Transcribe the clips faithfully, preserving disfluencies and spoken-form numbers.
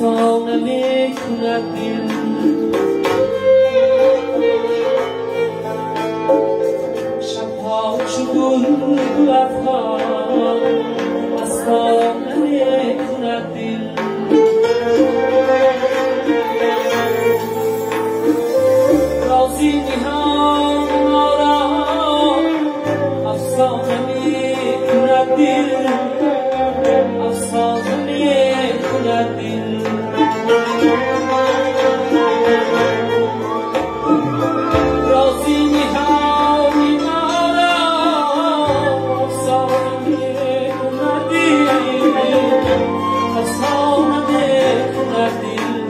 افسانه می کند دل شبها چو گل افغان افسانه می کند دل رازی نهان ما را افسانه می کند دل افسانه می کند دل رازی نهان ما را افسانه می کند دل افسانه می کند دل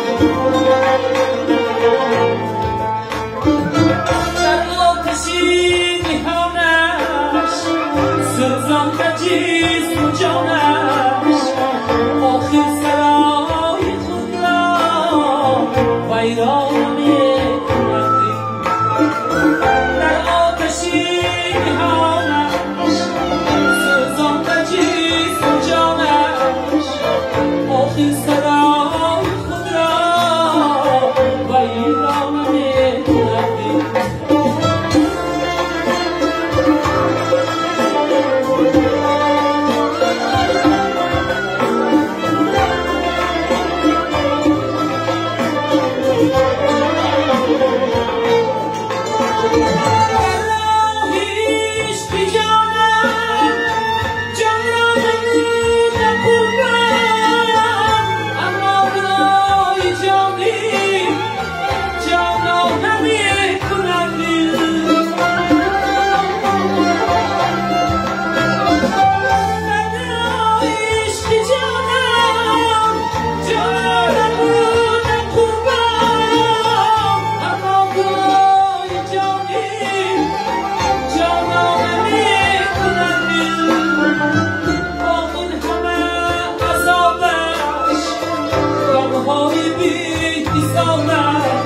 در آتشی نهانش سوزان جسم و جانش آخر سرای خود را ویران می کند در آتشی نهانش سوزان جسم و جانش آخر سرای خود را ویران می کند های بی حسابش